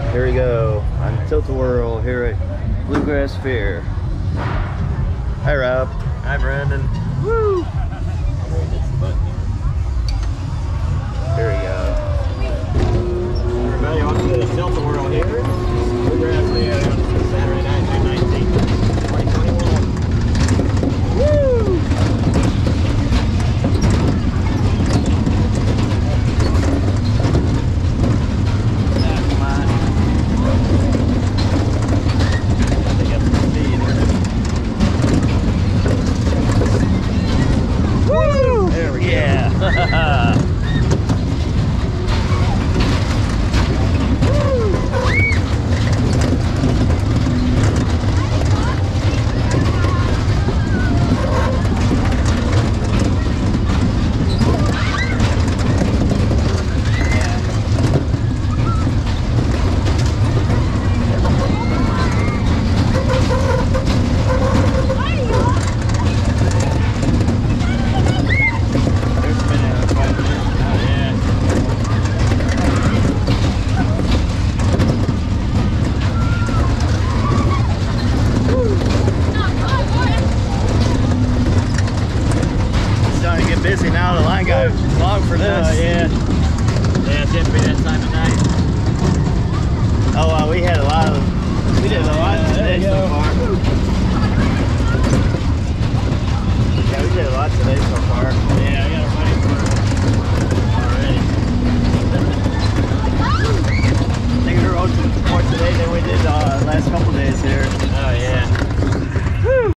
Here we go on Tilt-A-Whirl here at Bluegrass Fair. Hi Rob. Hi Brandon. Woo! There we go. Everybody, welcome to the Tilt-A-Whirl here. Bluegrass Fair on Saturday night, June 19th, 2021. Woo! There we go. Yeah. Busy now, the line got long for this. Yeah, it's getting to be that time of night. Oh, we did a lot today so far.